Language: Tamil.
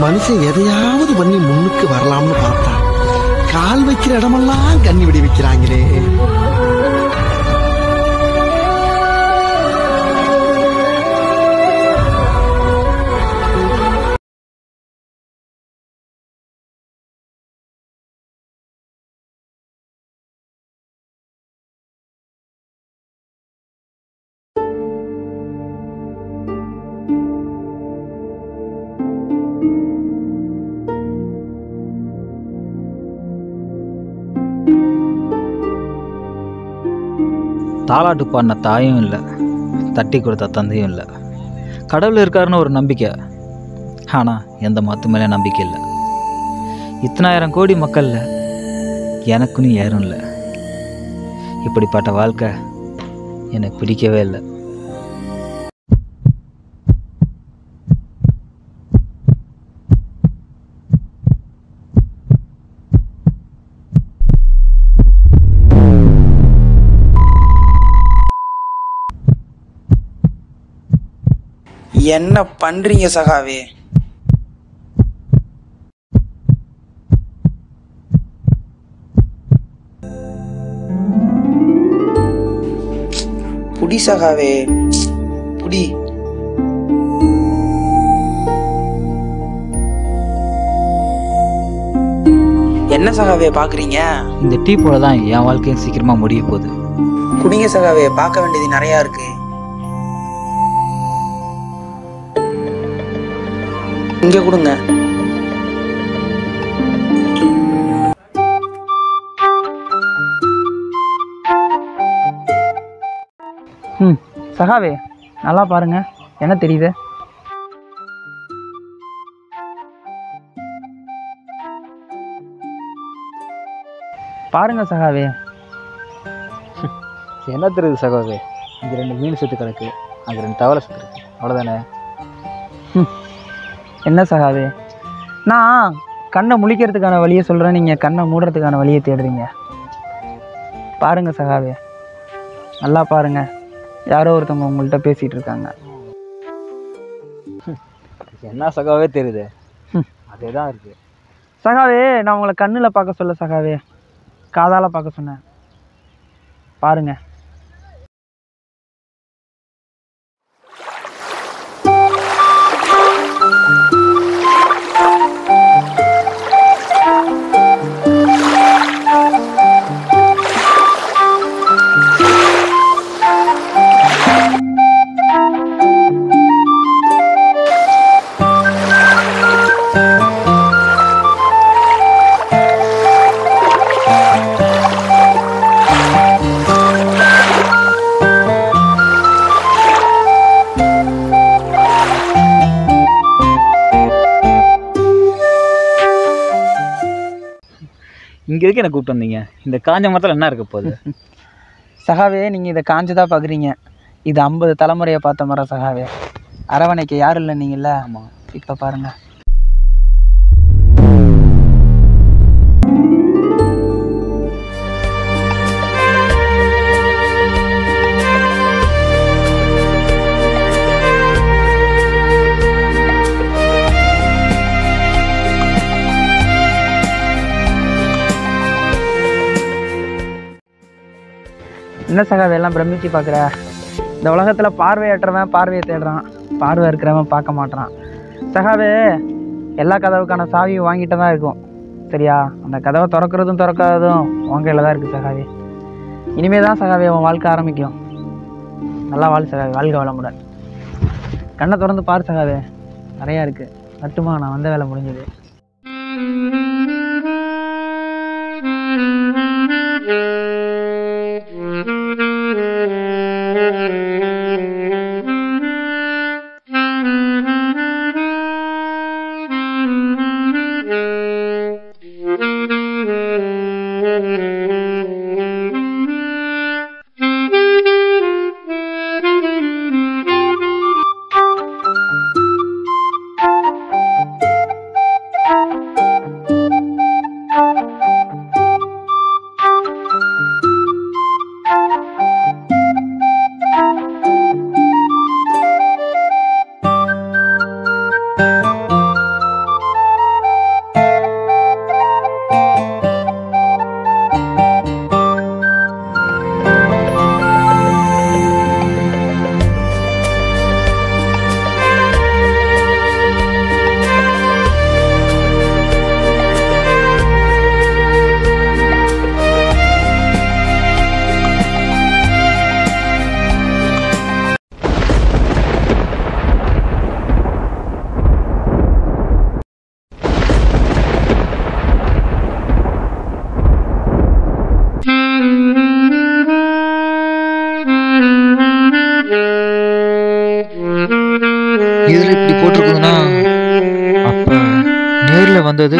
மனுஷன் எதையாவது பண்ணி முன்னுக்கு வரலாம்னு பார்த்தா கால் வைக்கிற இடமெல்லாம் கண்ணி விடி வைக்கிறாங்களே. தாலாட்டு பாடின தாயும் இல்லை, தட்டி கொடுத்த தந்தையும் இல்லை. கடவுள் இருக்காருன்னு ஒரு நம்பிக்கை, ஆனால் எந்த மத்து மேலே நம்பிக்கை இல்லை. இத்தனாயிரம் கோடி மக்களில் எனக்குன்னு யாரும் இல்லை. இப்படிப்பட்ட வாழ்க்கை எனக்கு பிடிக்கவே இல்லை. என்ன பண்றீங்க சகாவே? புடி சகாவே, புடி. என்ன சகாவே பாக்குறீங்க? இந்த டீ போல தான் என் வாழ்க்கையும் சீக்கிரமா முடிய போகுது. குடிங்க சகாவே, பார்க்க வேண்டியது நிறையா இருக்கு. இங்க கொடுங்க. சகாவே நல்லா பாருங்க, என்ன தெரியுது? பாருங்க சகாவே. என்ன தெரியுது சகாவே? இங்கே 2 மீன் சுற்று கிடக்கு, அங்கே 2 தவளை சுற்று இருக்கு, அவ்வளோதானே? என்ன சகாவே, நான் கண்ணை முழிக்கிறதுக்கான வழியை சொல்கிறேன், நீங்கள் கண்ணை மூடுறதுக்கான வழியை தேடுறீங்க. பாருங்கள் சகாவே, நல்லா பாருங்கள், யாரோ ஒருத்தவங்க உங்கள்கிட்ட பேசிகிட்டு இருக்காங்க. என்ன சகாவே தெரியுது? அதே தான் இருக்குது சகாவே. நான் உங்களை கண்ணில் பார்க்க சொல்ல சகாவே, காதால் பார்க்க சொன்னேன். பாருங்கள். இங்கே இருக்கு என்ன கூப்பிட்டு வந்தீங்க? இந்த காஞ்ச மரத்தில் என்ன இருக்க போகுது? சகாவே, நீங்கள் இதை காஞ்சதாக பார்க்குறீங்க, இது 50 தலைமுறையை பார்த்த மரம் சகாவே. அரவணைக்கு யாரும் இல்லை நீங்கள்ல. ஆமாம், இப்போ பாருங்கள். என்ன சகாவே எல்லாம் பிரமிச்சு பார்க்குற? இந்த உலகத்தில் பார்வையற்றவன் பார்வையை தேடுறான், பார்வை இருக்கிறவன் பார்க்க மாட்டான். சகாவே, எல்லா கதவுக்கான சாவியும் வாங்கிட்டு தான் இருக்கும், சரியா? அந்த கதவை திறக்கிறதும் திறக்காததும் உன் கையில் தான் இருக்குது சகாவே. இனிமேல் தான் சகாவே உன் வாழ்க்கை ஆரம்பிக்கும். நல்லா வாழ் சகாவே, வாழ்க வளமுடன். கண்ணை திறந்து பாரு சகாவே, நிறையா இருக்குது. மட்டுமா நான் வந்த வேலை முடிஞ்சது. இதில் இப்படி போட்டிருக்குதுன்னா அப்போ நேரில் வந்தது